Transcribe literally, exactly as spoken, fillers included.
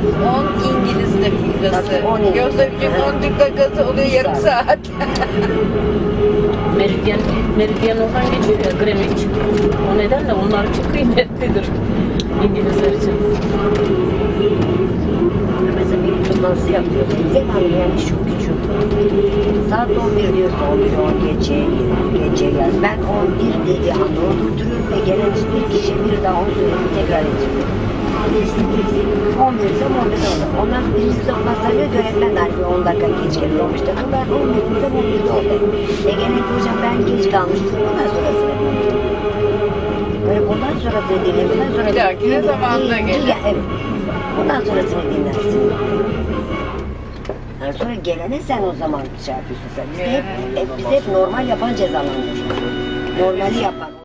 on İngiliz dakikası. on Yoksa bizim on Türk dakikası oluyor yarım saat. Meridyen, meridyen oradan geçiyor ya, Greenwich. O nedenle onlar için kıymetlidir İngilizler için. Mesela bir toplantısı yapıyoruz. Zamanı yani şu küçük. Saat on bir diyorsa on bir on gece, gece yaz. Ben on bir dedi anda durduruyorum ve gelen bir kişi bir daha on söyledi tekrar ediyor. on bir ise on bir oldu. Ondan sonra birisi de ondan sayıyor ki öğretmen de hani bir on dakika geç geliyor olmuştu. Ben on bir ise on bir oldu. E gene ki hocam ben geç kalmıştım. Ondan sonrasını böyle bundan sonrasını dinle. Bundan sonra Bir dahakine zamanında gelin. Evet. Bundan sonrasını dinlersin. Yani sonra gelene sen o zaman şey yapıyorsun sen. Biz hep, hep, biz hep normal yapan cezalandırıyoruz. Normali yapan.